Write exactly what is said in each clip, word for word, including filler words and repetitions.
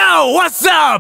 Yo, what's up?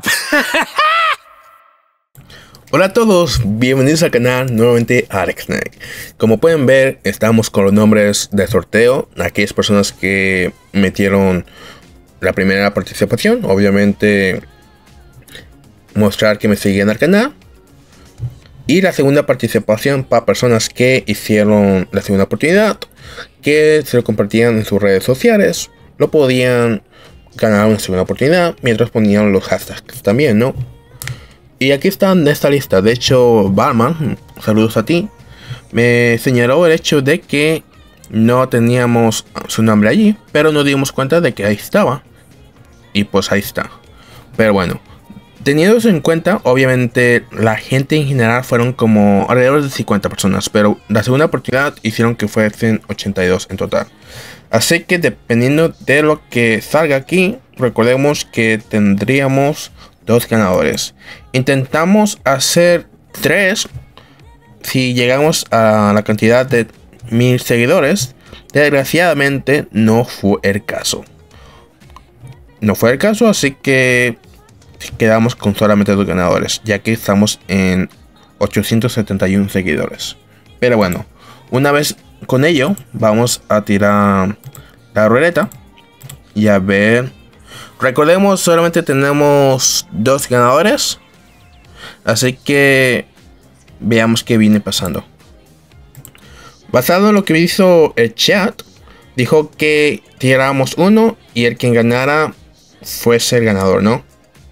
Hola a todos, bienvenidos al canal, nuevamente AlexNeg. Como pueden ver, estamos con los nombres de sorteo, aquellas personas que metieron la primera participación. Obviamente mostrar que me seguían al canal. Y la segunda participación para personas que hicieron la segunda oportunidad, que se lo compartían en sus redes sociales, lo podían ganar una segunda oportunidad mientras ponían los hashtags también, ¿no? Y aquí están en esta lista. De hecho, Barman, saludos a ti, me señaló el hecho de que no teníamos su nombre allí, pero nos dimos cuenta de que ahí estaba. Y pues ahí está. Pero bueno, teniendo eso en cuenta, obviamente la gente en general fueron como alrededor de cincuenta personas, pero la segunda oportunidad hicieron que fuesen ochenta y dos en total. Así que dependiendo de lo que salga aquí, recordemos que tendríamos dos ganadores. Intentamos hacer tres si llegamos a la cantidad de mil seguidores. Desgraciadamente no fue el caso. No fue el caso, así que quedamos con solamente dos ganadores, ya que estamos en ochocientos setenta y uno seguidores. Pero bueno, una vez con ello, vamos a tirar la ruleta y a ver. Recordemos, solamente tenemos dos ganadores, así que veamos qué viene pasando. Basado en lo que hizo el chat, dijo que tiráramos uno y el quien ganara fuese el ganador, ¿no?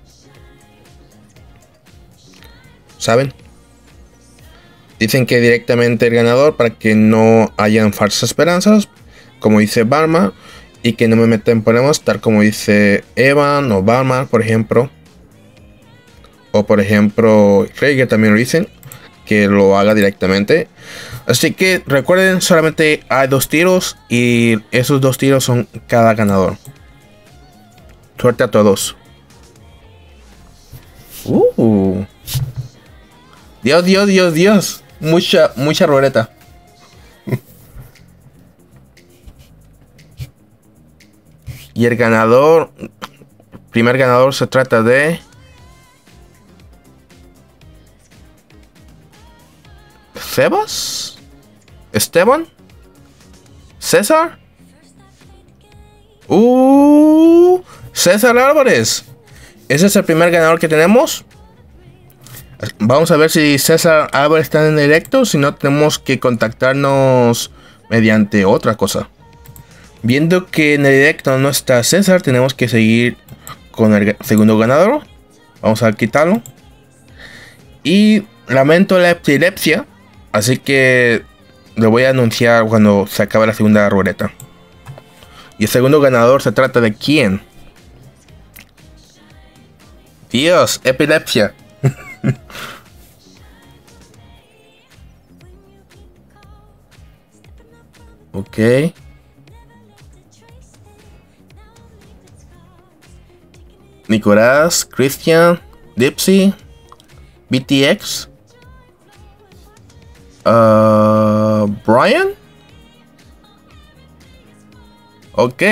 ¿Saben? Dicen que directamente el ganador para que no hayan falsas esperanzas, como dice Barma, y que no me metan en problemas, tal como dice Evan o Barma, por ejemplo. O por ejemplo, Reyger también lo dicen, que lo haga directamente. Así que recuerden, solamente hay dos tiros y esos dos tiros son cada ganador. Suerte a todos. Uh. Dios, Dios, Dios, Dios. Mucha, mucha ruleta. Y el ganador, primer ganador se trata de Sebas, Esteban, César, uh, César Álvarez. Ese es el primer ganador que tenemos. Vamos a ver si César Álvarez está en directo. Si no, tenemos que contactarnos mediante otra cosa. Viendo que en el directo no está César, tenemos que seguir con el segundo ganador. Vamos a quitarlo. Y lamento la epilepsia, así que lo voy a anunciar cuando se acabe la segunda ruleta. Y el segundo ganador se trata de ¿quién? Dios, epilepsia. Ok. Nicolás, Christian, Dipsy, B T X, uh, Brian. Ok.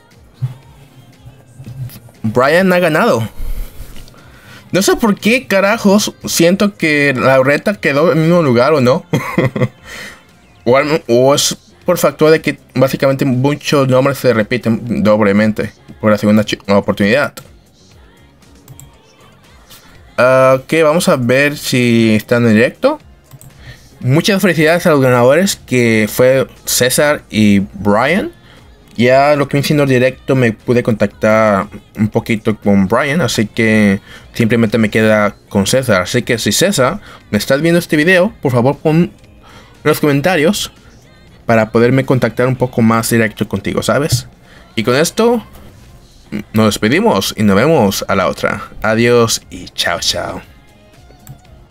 Brian ha ganado. No sé por qué carajos siento que la ruleta quedó en el mismo lugar o no. o, o es por factor de que básicamente muchos nombres se repiten doblemente por la segunda oportunidad. Uh, ok, vamos a ver si están en directo. Muchas felicidades a los ganadores, que fue César y Brian. Ya lo que me siendo directo me pude contactar un poquito con Brian, así que simplemente me queda con César. Así que si César me estás viendo este video, por favor pon en los comentarios para poderme contactar un poco más directo contigo, ¿sabes? Y con esto nos despedimos y nos vemos a la otra. Adiós y chao, chao.